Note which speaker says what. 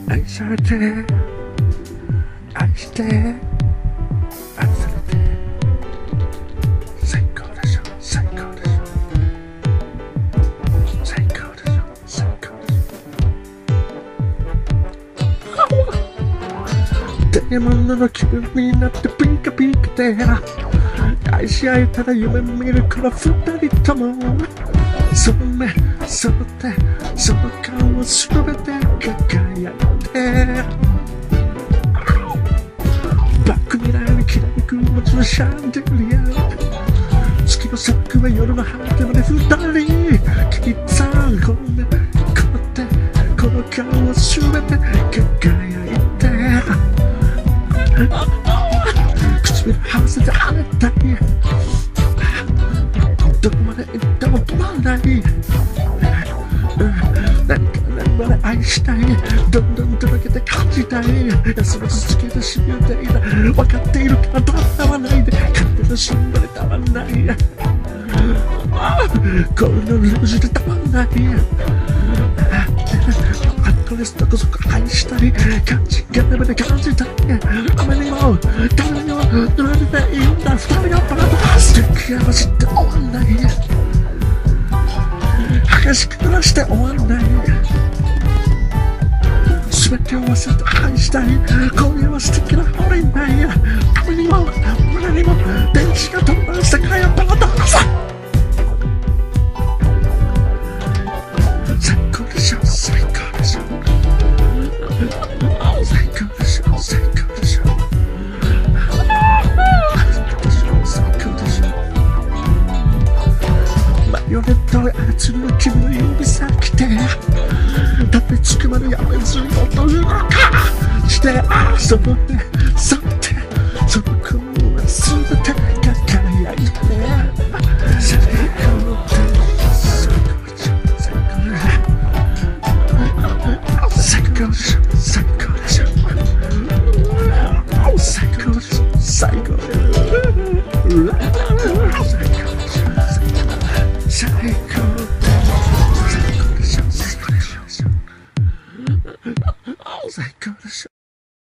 Speaker 1: 愛されて愛して愛されて最高でしょ最高でしょ最高でしょ最高でしょダイヤモンドの気分になってピンカピンカで愛し合えたら夢見るから二人ともその目その手その顔をすべて輝いてバックミラーにきらめく街のシャンデリア月の砂漠は夜の果てまで二人きっとこの目この手この顔をすべて輝いて唇合わせて跳ねたいどこまで行っても止まらない何から何まで愛したいどんどんとろけて感じたい休み続けてしみていた分かっているからどんなわないで勝手なしんどでたまんない恋のルージュでたまんないアットレスとこそこ愛したい感じがレベで感じたい雨にも誰にも濡れていいんだ二人がパラパラして気合わせて終わんない激しく濡らして終わんない全てを忘れて愛したい今夜は素敵なホリーナイ雨にも胸にも電子が飛んだ世界をパラパラさ最高でしょ最高でしょ最高でしょ最高でしょ最高でしょマリオネットを操る君の指先でたどり着くまでやめずに踊るのかして遊ぶねそってその声は全てが輝いて最高で最高でしょ最高でしょ最高でしょ